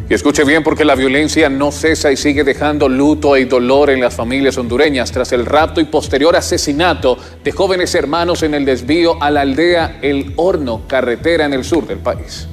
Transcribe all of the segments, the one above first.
Y escuche bien, porque la violencia no cesa y sigue dejando luto y dolor en las familias hondureñas tras el rapto y posterior asesinato de jóvenes hermanos en el desvío a la aldea El Horno, carretera en el sur del país.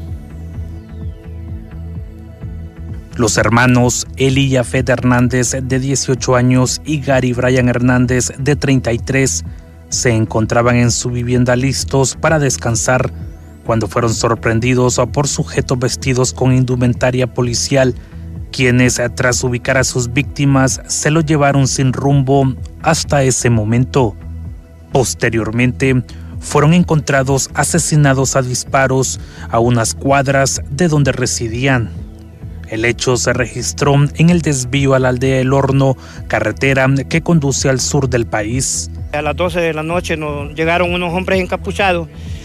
Los hermanos Eli Yafet Hernández, de 18 años, y Gary Brian Hernández, de 33, se encontraban en su vivienda listos para descansar cuando fueron sorprendidos por sujetos vestidos con indumentaria policial, quienes, tras ubicar a sus víctimas, se lo llevaron sin rumbo hasta ese momento. Posteriormente, fueron encontrados asesinados a disparos a unas cuadras de donde residían. El hecho se registró en el desvío a la aldea El Horno, carretera que conduce al sur del país. A las 12 de la noche nos llegaron unos hombres encapuchados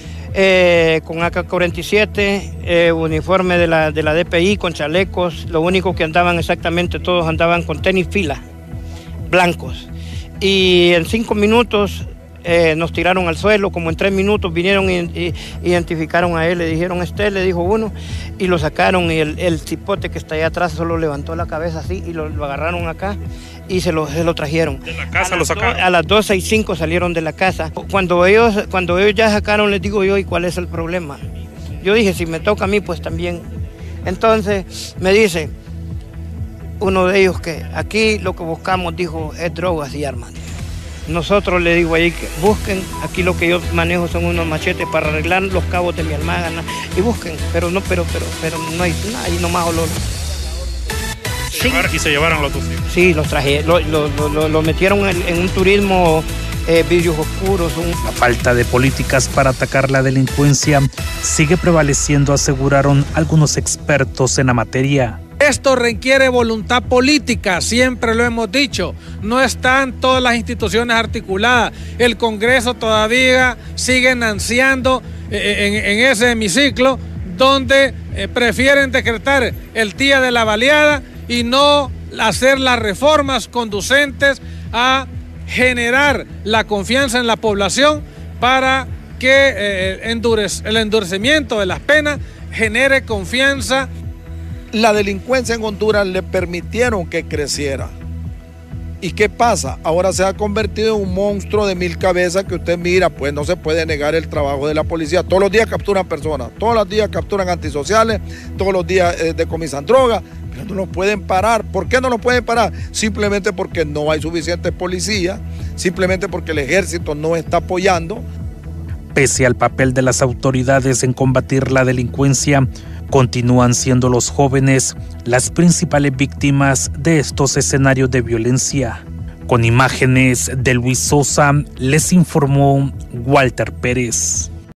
con AK-47, uniforme de la DPI, con chalecos. Lo único que andaban exactamente, todos andaban con tenis fila, blancos. Y en 5 minutos nos tiraron al suelo, como en 3 minutos vinieron y identificaron a él, le dijeron le dijo uno, y lo sacaron, y el cipote que está allá atrás solo levantó la cabeza así y lo agarraron acá y se lo trajeron. ¿De la casa lo sacaron? A las 12:05 salieron de la casa. Cuando ellos ya sacaron, les digo yo, ¿y cuál es el problema? Yo dije, si me toca a mí, pues también. Entonces me dice uno de ellos que aquí lo que buscamos, dijo, es drogas y armas. Nosotros le digo ahí que busquen, aquí lo que yo manejo son unos machetes para arreglar los cabos de mi almágana, y busquen, pero no hay nada, ahí nomás olor. Sí. ¿Y se llevaron los tus hijos? Sí, los traje, lo metieron en un turismo, vidrios oscuros. La falta de políticas para atacar la delincuencia sigue prevaleciendo, aseguraron algunos expertos en la materia. Esto requiere voluntad política, siempre lo hemos dicho. No están todas las instituciones articuladas. El Congreso todavía sigue ansiando en ese hemiciclo, donde prefieren decretar el día de la baleada y no hacer las reformas conducentes a generar la confianza en la población para que el endurecimiento de las penas genere confianza. La delincuencia en Honduras le permitieron que creciera. ¿Y qué pasa? Ahora se ha convertido en un monstruo de 1000 cabezas que usted mira, pues no se puede negar el trabajo de la policía. Todos los días capturan personas, todos los días capturan antisociales, todos los días decomisan drogas, pero no los pueden parar. ¿Por qué no los pueden parar? Simplemente porque no hay suficientes policías, simplemente porque el ejército no está apoyando. Pese al papel de las autoridades en combatir la delincuencia, continúan siendo los jóvenes las principales víctimas de estos escenarios de violencia. Con imágenes de Luis Sosa, les informó Walter Pérez.